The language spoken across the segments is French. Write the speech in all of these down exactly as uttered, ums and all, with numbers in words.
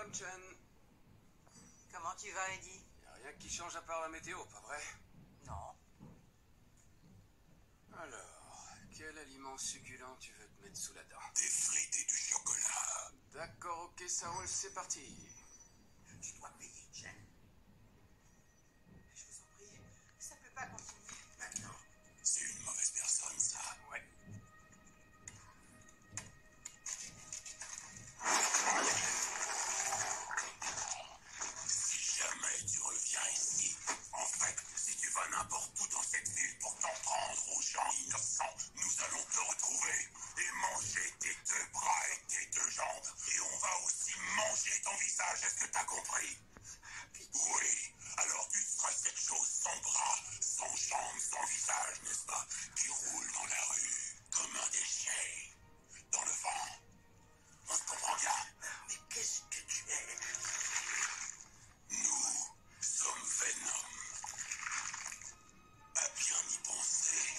Madame Chen. Comment tu vas, Eddie? Y a rien qui change à part la météo, pas vrai? Non. Alors, quel aliment succulent tu veux te mettre sous la dent? Des frites et du chocolat. D'accord, ok, ça roule, c'est parti. Tu dois payer, Jen. Je vous en prie, ça peut pas continuer. Maintenant, c'est une mauvaise personne, ça. Ouais. Si jamais tu reviens ici, en fait, si tu vas n'importe où dans cette ville pour t'en prendre aux gens innocents, nous allons te retrouver et manger tes deux bras et tes deux jambes. Et on va aussi manger ton visage, est-ce que t'as compris? Oui, alors tu seras cette chose sans bras, sans jambes, sans visage, n'est-ce pas? Qui roule dans la rue comme un déchet, dans le vent. On se comprend bien. Mais qu'est-ce que tu es? Nous sommes Venom. À bien y penser.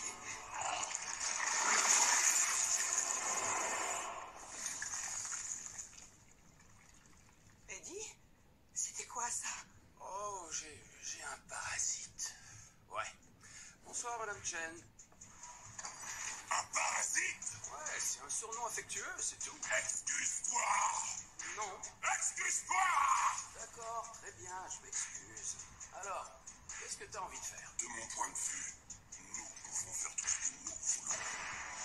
Eddie? C'était quoi ça? Oh, j'ai j'ai un parasite. Ouais. Bonsoir, Madame Chen. Un parasite? Ouais, c'est un surnom affectueux, c'est tout. Excuse-toi. Non. Excuse-toi. D'accord, très bien, je m'excuse. Alors, qu'est-ce que t'as envie de faire? De mon point de vue, nous pouvons faire tout ce que nous voulons.